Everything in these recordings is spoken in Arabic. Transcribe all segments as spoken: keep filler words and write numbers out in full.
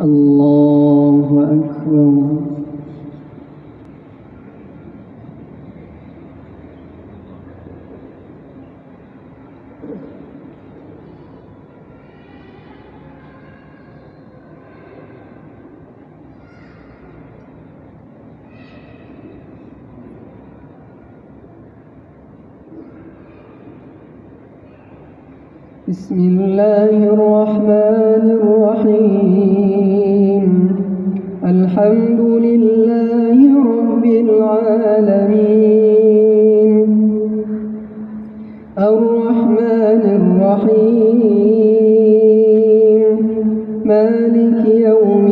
الله أكبر. بسم الله الرحمن الرحيم. الحمد لله رب العالمين الرحمن الرحيم مالك يوم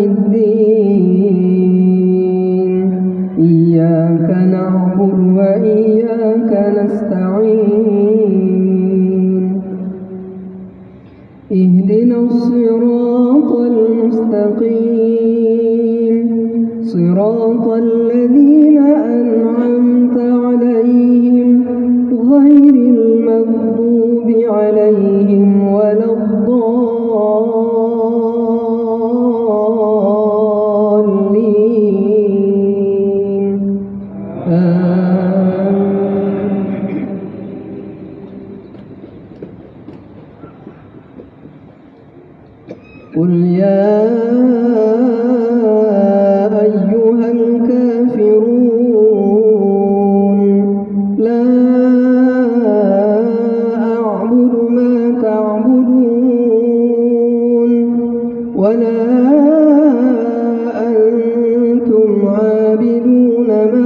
الدين إياك نعبد وإياك نستعين اهدنا الصراط المستقيم صراط الذين أنعمت عليهم غير المغضوب عليهم ولا الضالين آمين. قل يا أيها الكافرون لا أعبد ما تعبدون ولا أنتم عابدون ما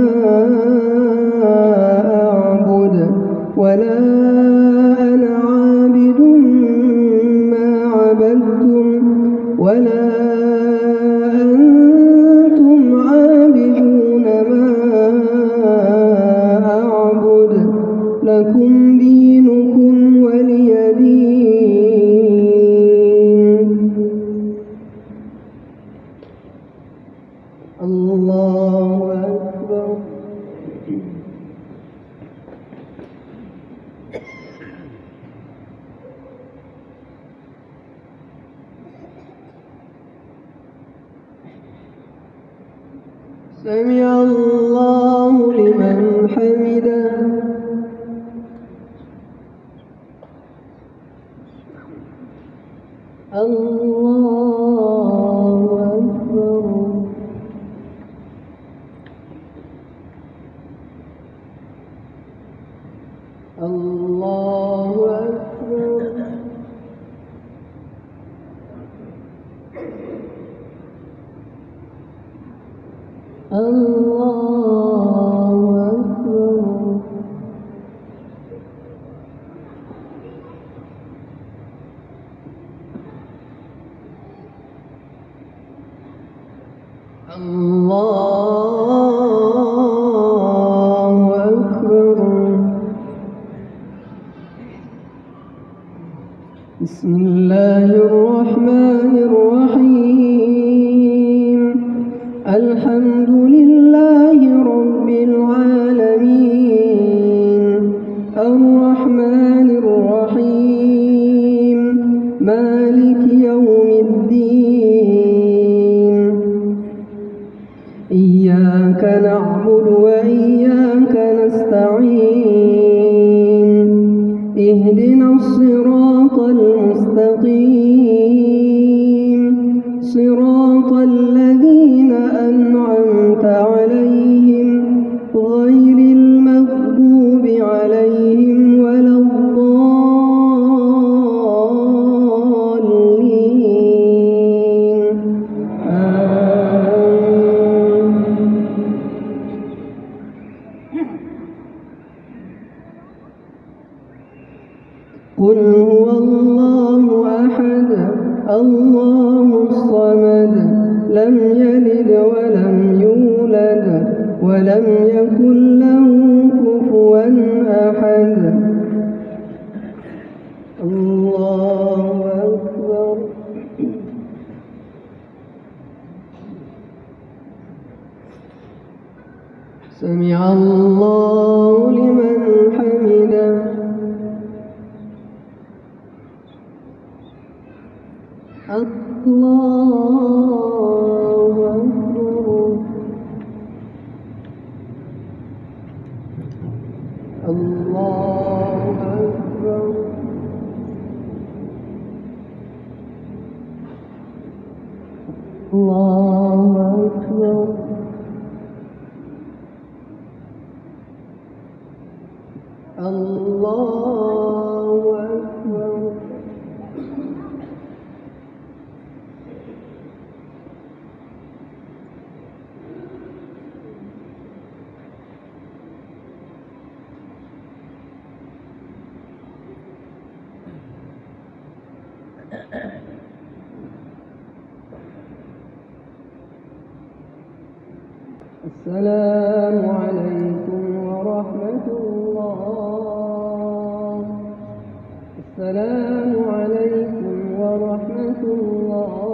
أعبد ولا أنا عابد ما عبدتم ولا أنتم عابدون ما أعبد لكم دينكم ولي دين. الله أكبر. سمع الله لمن حمده. الله أكبر. الله أكبر. الله أكبر. الله أكبر. بسم الله الرحمن الرحيم. الحمد لله رب العالمين الرحمن الرحيم مالك يوم الدين إياك نعبد وإياك نستعين اهدنا الصراط المستقيم صراط الذين أنعمت عليهم غير المغضوب عليهم ولا الضالين آمين. قل هو الله أحد الله الصمد لم يلد ولم يولد ولم يكن له كفوا أحد. الله أكبر. سمع الله لمن حمده. الطاعة الله أكبر. الله أكبر. الله أكبر. الله أكبر. السلام عليكم ورحمة الله. السلام عليكم ورحمة الله.